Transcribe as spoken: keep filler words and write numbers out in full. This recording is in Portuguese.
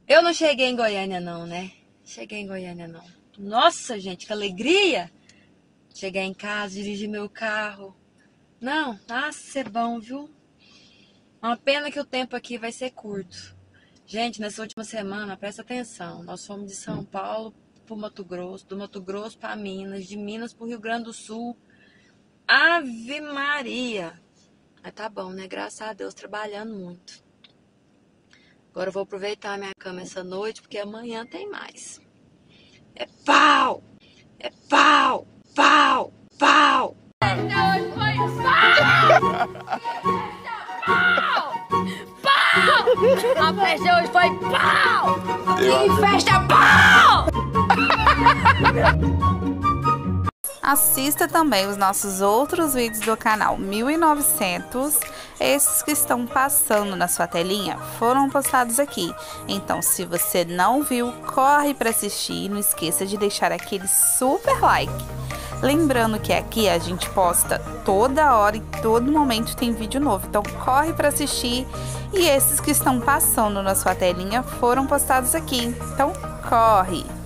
Eu não cheguei em Goiânia não, né? Cheguei em Goiânia não. Nossa, gente, que alegria! Chegar em casa, dirigir meu carro. Não, nossa, é bom, viu? Uma pena que o tempo aqui vai ser curto. Gente, nessa última semana, presta atenção. Nós fomos de São Paulo para Mato Grosso, do Mato Grosso para Minas, de Minas para o Rio Grande do Sul. Ave Maria! Mas tá bom, né? Graças a Deus, trabalhando muito. Agora eu vou aproveitar a minha cama essa noite, porque amanhã tem mais. É pau! É pau! Pau! Pau! Hoje foi pau! Pau! A festa hoje foi pau! Que festa pau! Assista também os nossos outros vídeos do canal mil e novecentos. Esses que estão passando na sua telinha foram postados aqui. Então, se você não viu, corre para assistir. Não esqueça de deixar aquele super like. Lembrando que aqui a gente posta toda hora e todo momento tem vídeo novo. Então, corre para assistir. E esses que estão passando na sua telinha foram postados aqui. Então, corre!